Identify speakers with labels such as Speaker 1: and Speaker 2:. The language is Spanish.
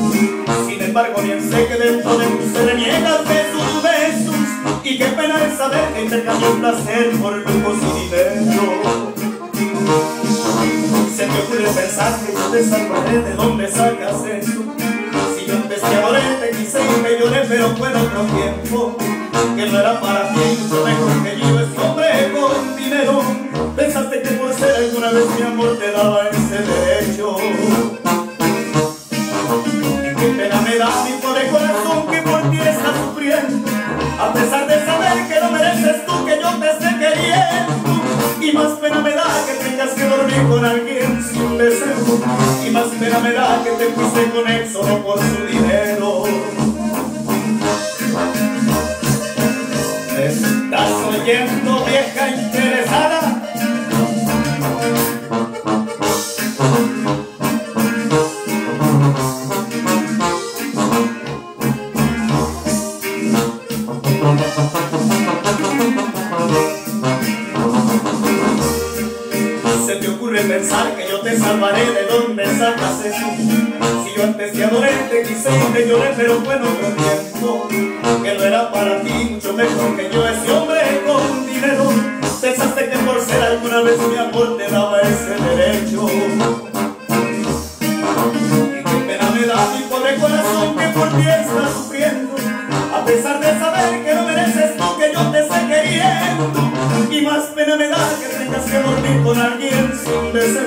Speaker 1: Sin embargo, bien sé que dentro de tu ser niegas besos, besos. Y qué pena es saber que intercambio el placer por lujos y dinero. Se me ocurre pensar que yo te salvaré. ¿De dónde sacas eso? Si yo antes te adoré, te quise y te lloré, pero fue en otro tiempo. Que no era para ti, mucho mejor que yo, ese hombre con dinero. Pensaste que por ser alguna vez mi amor te daba ese derecho. Y qué pena me da mi pobre corazón que por ti está sufriendo, a pesar de saber que no mereces tú que yo te esté queriendo. Y más pena me da que tengas que dormir con alguien sin deseo. Y más pena me da que te fuiste con él solo por su dinero. ¿Me estás oyendo, vieja interesada? ¿Se te ocurre pensar que yo te salvaré? ¿De dónde sacas eso? Si yo antes te adoré, te quise y te lloré, pero fue en otro tiempo. Que no era para ti, mucho mejor que yo, ese hombre con dinero. Pensaste que por ser alguna vez mi amor te daba ese derecho. Y qué pena me da mi pobre corazón que por ti está sufriendo, a pesar de saber que no mereces tú que yo te esté queriendo. Y más pena me da que tengas que dormir con alguien sin deseo.